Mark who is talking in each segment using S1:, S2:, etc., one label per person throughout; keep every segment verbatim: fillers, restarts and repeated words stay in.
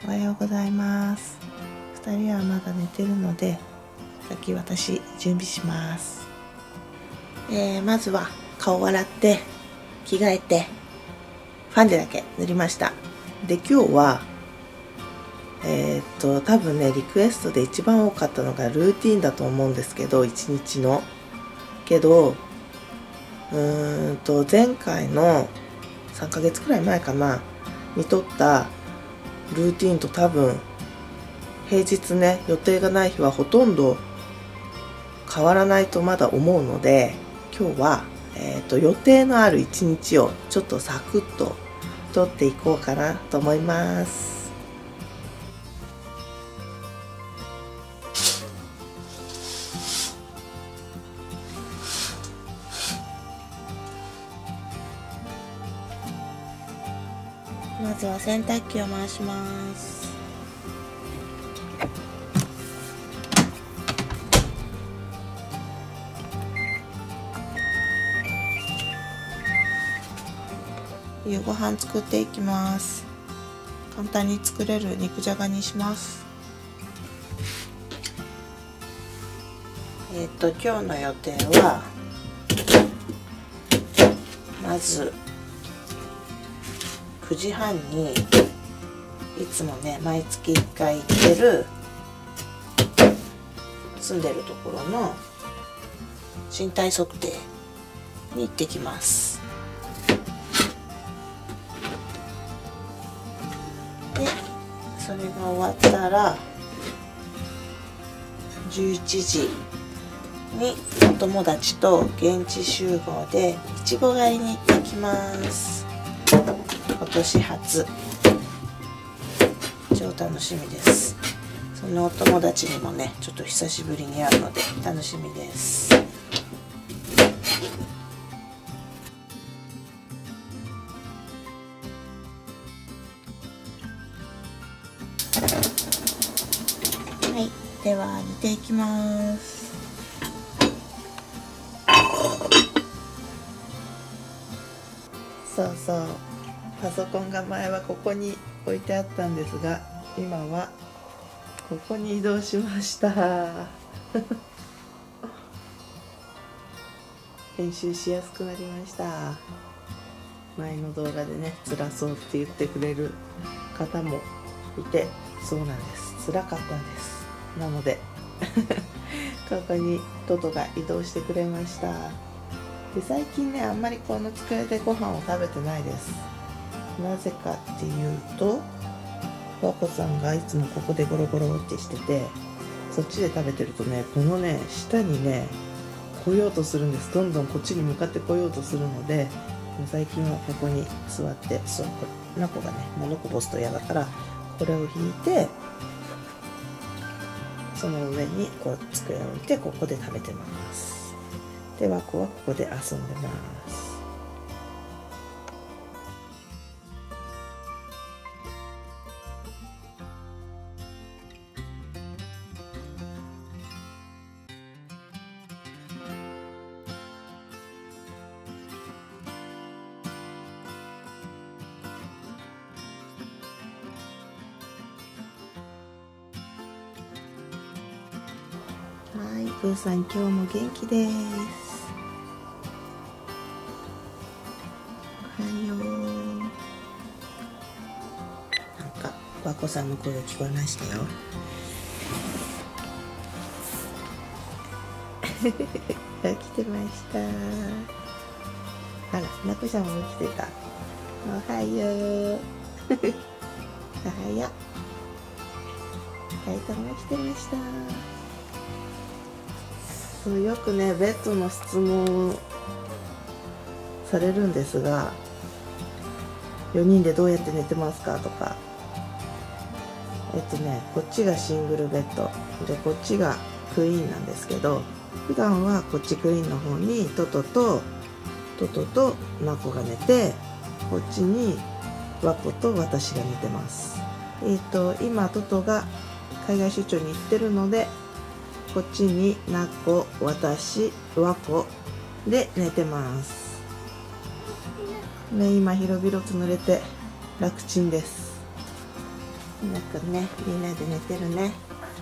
S1: おはようございます。ふたりはまだ寝てるので、先私準備します。えー、まずは顔洗って着替えてファンデだけ塗りました。で、今日はえー、っと多分ねリクエストで一番多かったのがルーティンだと思うんですけど、一日のけどうーんと前回のさんかげつくらい前かなに撮ったルーティンと多分平日ね予定がない日はほとんど変わらないとまだ思うので、今日は、えー、と予定のある一日をちょっとサクッと撮っていこうかなと思います。まずは洗濯機を回します。夕ご飯作っていきます。簡単に作れる肉じゃがにします。えっと今日の予定はまずくじはんにいつもね毎月いっかい行ってる住んでるところの身体測定に行ってきます。でそれが終わったらじゅういちじにお友達と現地集合でいちご狩りに行ってきます。今年初、超楽しみです。そのお友達にもねちょっと久しぶりに会うので楽しみです。はい、では煮ていきます。そうそう、パソコンが前はここに置いてあったんですが、今はここに移動しました編集しやすくなりました。前の動画でね辛そうって言ってくれる方もいて、そうなんです、辛かったんです。なのでここにトトが移動してくれました。で最近ねあんまりこの机でご飯を食べてないです。なぜかっていうと、和子さんがいつもここでゴロゴロってしてて、そっちで食べてるとねこのね下にね来ようとするんです。どんどんこっちに向かって来ようとするので、最近はここに座って、そうこれナコがね物こぼすと嫌だからこれを引いて、その上にこう机を置いてここで食べてます。で和子はここで遊んでます。はい、プーさん今日も元気です。おはよう。なんか和子さんの声が聞こえましたよ来てました。あら、なこちゃんも来てた。おはようおはよう。ふたりとも来てました。そうよくねベッドの質問をされるんですが、よにんでどうやって寝てますかとか、えっとねこっちがシングルベッドでこっちがクイーンなんですけど、普段はこっちクイーンの方にトトとトトとナコが寝て、こっちにワコと私が寝てます。えっと今トトが海外出張に行ってるので、こっちにナコ、私、ワコで寝てます。ね、今広々と濡れて楽ちんです。 ひなくんね、みんなで寝てるね。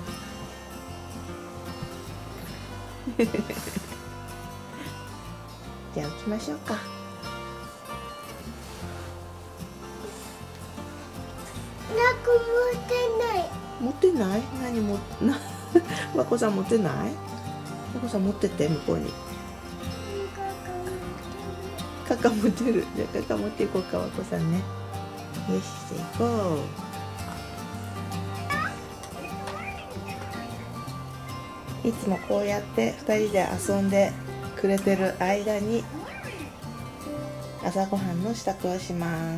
S1: じゃあ起きましょうか。
S2: なんか持ってない。
S1: 持ってない？何もな和子さん持ってない？和子さん持ってって向こうに。カカ持ってる。じゃあカカ持っていこうか、和子さんね。よし、じゃあ行こう。いつもこうやってふたりで遊んでくれてる間に朝ごはんの支度をします。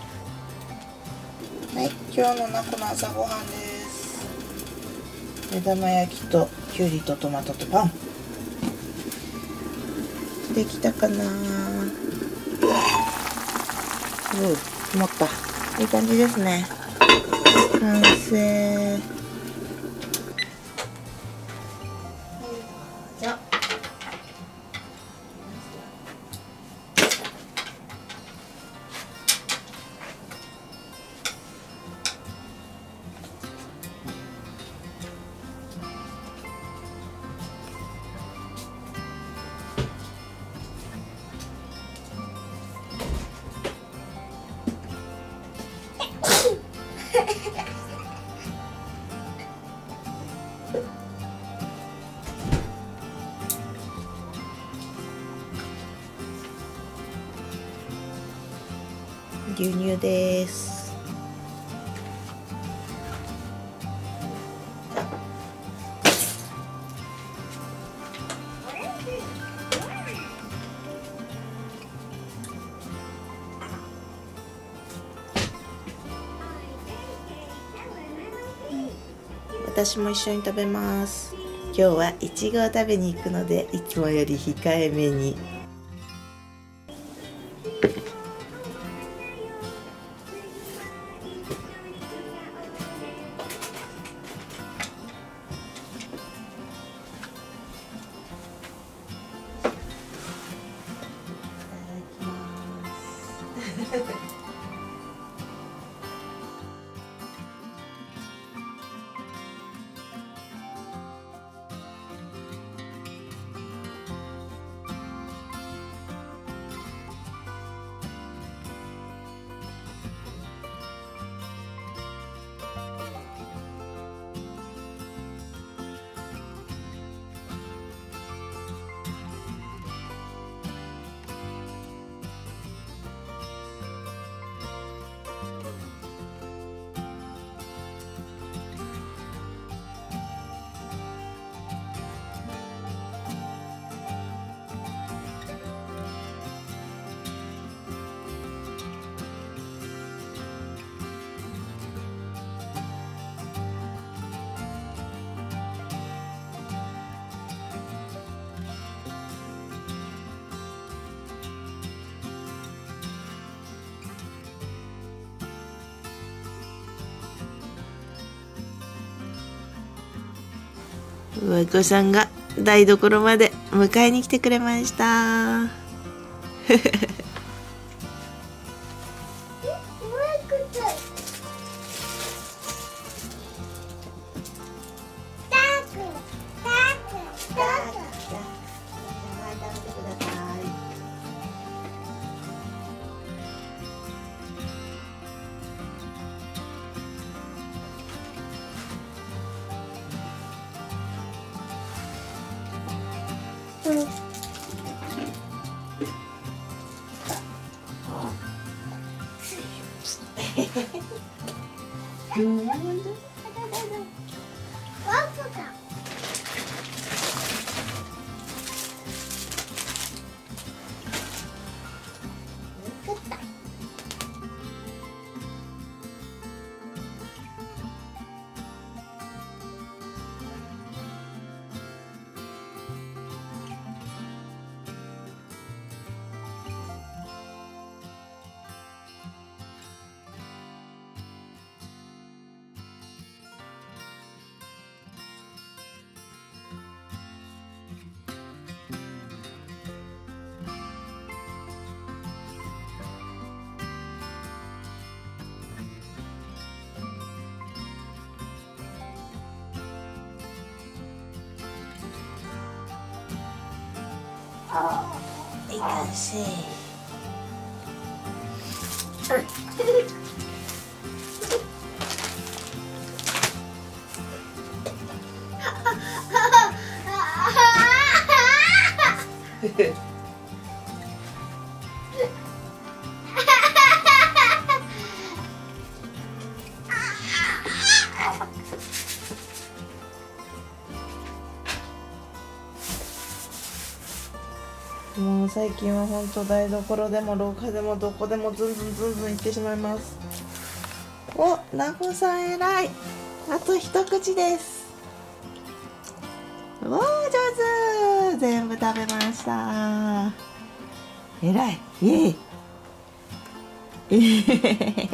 S1: はい、今日のなこの朝ごはんです。目玉焼きときゅうりとトマトとパン。できたかな。うん、持った。いい感じですね。完成。じゃあ。牛乳です。私も一緒に食べます。今日はいちごを食べに行くので、いつもより控えめに。和子さんが台所まで迎えに来てくれました。 いかんせい。もう最近は本当台所でも廊下でもどこでもズンズンズンズンいってしまいます。お、なこさん偉い。あと一口です。おー、上手。全部食べました。偉い。イエイ。えへへへ。偉い偉い。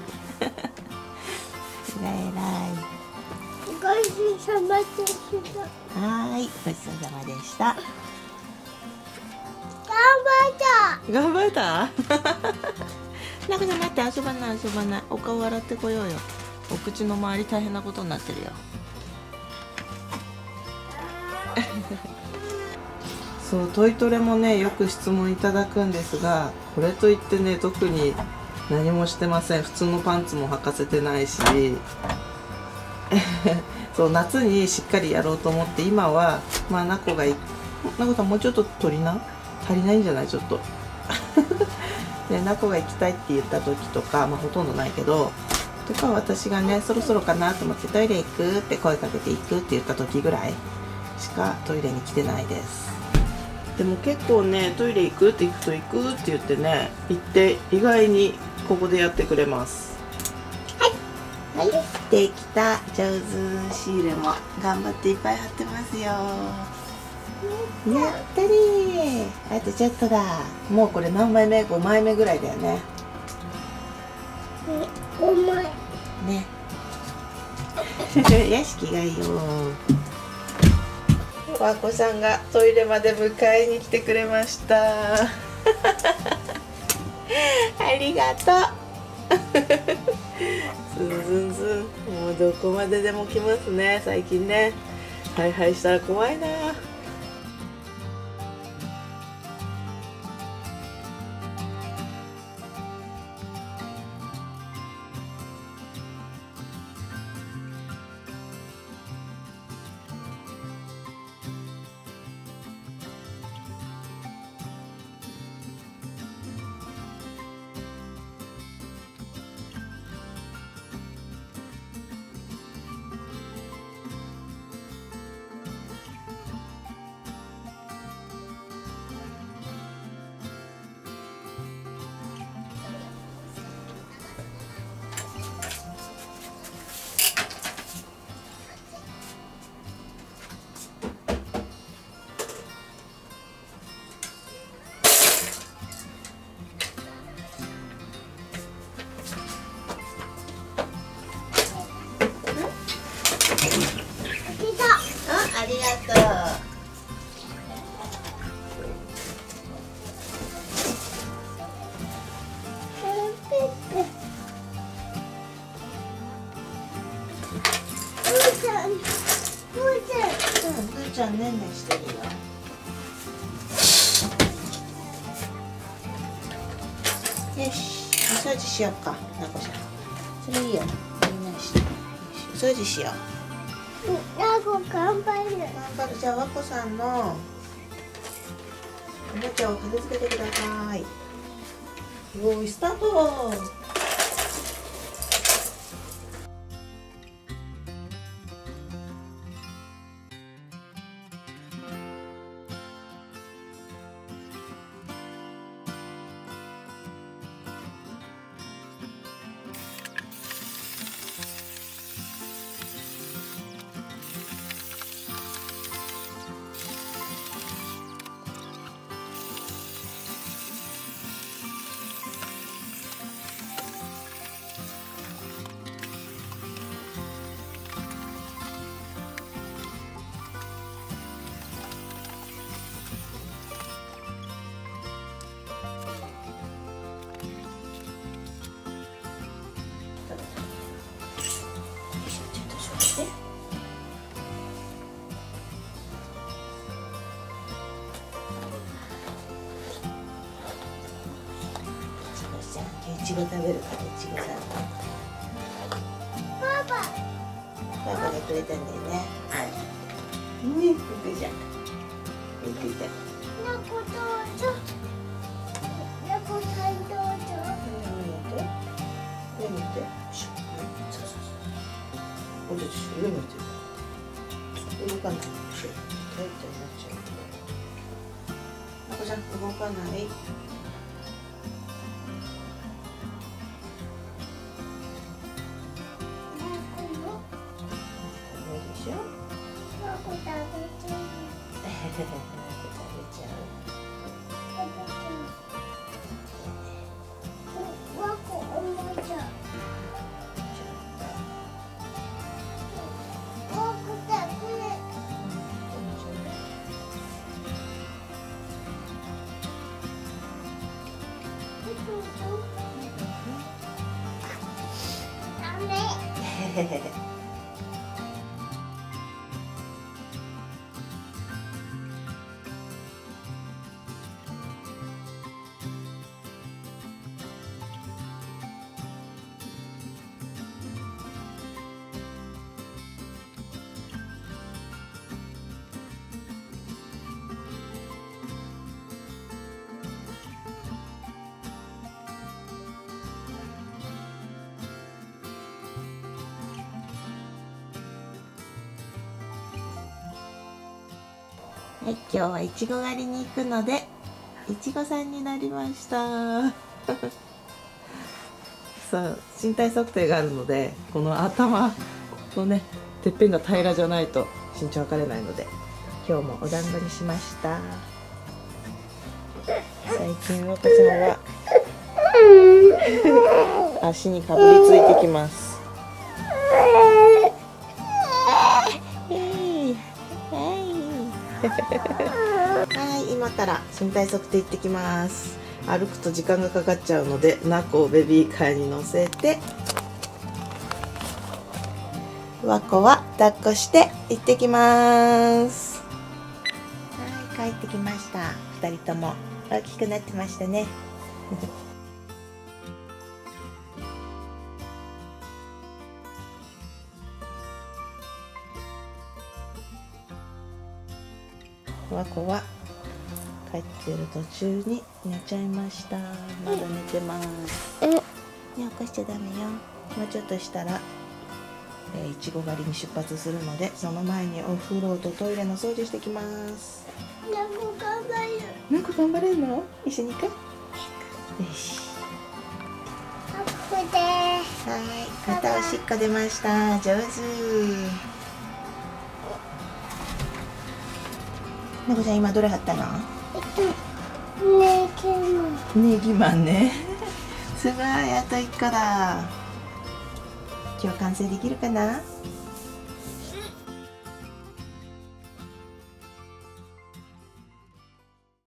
S2: ごちそうさまでした。
S1: はーい、ごちそうさまでした。頑張った。なこさん待って、遊ばない遊ばない。お顔洗ってこようよ。お口の周り大変なことになってるよ。そう、トイトレもね、よく質問いただくんですが、これといってね、特に何もしてません。普通のパンツも履かせてないしそう、夏にしっかりやろうと思って、今はまあなこがいなこさんもうちょっと取りな足りないんじゃない？ちょっとで、なこが行きたいって言った時とか、まあほとんどないけどとか、私がねそろそろかなと思ってトイレ行くって声かけて行くって言った時ぐらいしかトイレに来てないです。でも結構ね、トイレ行くって行くと行くって言ってね、行って意外にここでやってくれます。はい、はい、できた。上手。シールも頑張っていっぱい貼ってますよ。やったりー。あとちょっとだ。もうこれ何枚目？ごまいめぐらいだよね。
S2: ごまい
S1: ね。よし、着替えよう。わこさんがトイレまで迎えに来てくれましたありがとうズンズンズン。もうどこまででも来ますね、最近ね。ハイハイしたら怖いな。ありがとう。うん、ぐーちゃんねんねしてるよ。よし、お掃除しようか、なこちゃん。それいいよ。みんなして。お掃除しよう。
S2: なこ頑張る。
S1: 頑張る。じゃあ、わこさんのおもちゃを片付けてください。よーい、スタート。 ちご食べるからいちごさんの
S2: パパ
S1: パパがくれたんだよね。ね、ふくちゃんふくちゃん
S2: なこどうぞなこさんどうぞ
S1: 上見て、上見て、そうそうそう。おじいちゃん上見て。動かない。ちょっと大体になっちゃう。なこちゃん動かない。はい、今日はいちご狩りに行くのでいちごさんになりましたさあ身体測定があるので、この頭のねてっぺんが平らじゃないと身長測れないので、今日もお団子にしました。最近和子さんは足にかぶりついてきます。はい、今から身体測定行ってきます。歩くと時間がかかっちゃうので、ナコをベビーカーに乗せて、ワコは抱っこして行ってきます。はい、帰ってきました。ふたりとも大きくなってましたね。ワコは帰ってる途中に寝ちゃいました。まだ寝てます。ね、起こしちゃダメよ。もうちょっとしたら、えー、いちご狩りに出発するので、その前にお風呂とトイレの掃除してきます。
S2: なこ頑張る。
S1: なんか頑張れるの？一緒に行く？よし。
S2: あ、ここで。
S1: はい、片おしっこ出ました。上手。なこちゃん今どれ貼ったの？
S2: えっと、ねぎまん。
S1: ネギマンね。すごい、あといっこだ。今日完成できるかな？